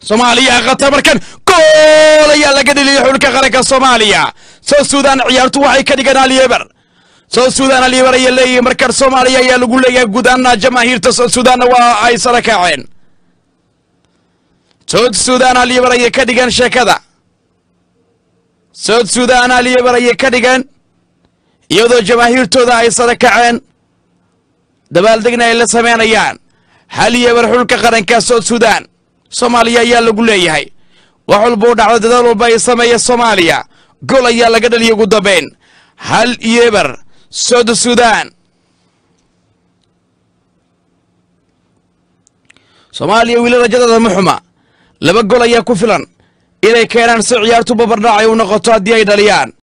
Soomaaliya qatar kan gool ayaa laga dhaliyay xulka qaranka Soomaaliya soo Suudaan ciyaartu waxay ka dhigan Aliyeber soo Suudaan Aliyeber ayaa leeyahay markan Soomaaliya ayaa lagu leeyahay gudaana jamaahiirta soo Suudaan waa ay sarakaceen soo Suudaan Aliyeber ayaa ka dhigan sheekada soo Suudaan Aliyeber ayaa ka dhigan iyadoo jamaahiirtooda ay sarakaceen dabaaldegna ay la sameynayaan Aliyeber xulka qaranka soo Suudaan Soomaaliya ayaa lagu leeyahay wax walba dhacdo dadaal walba ay sameeyay Soomaaliya gool ayaa laga dhaliyay ugu dambeyn Aliyeber soo Suudaan Soomaaliya wiilal rajada muxuma laba gool ayaa ku filan inay keenaan si ciyaartu babardhac ay u noqoto hadii ay dhaliyaan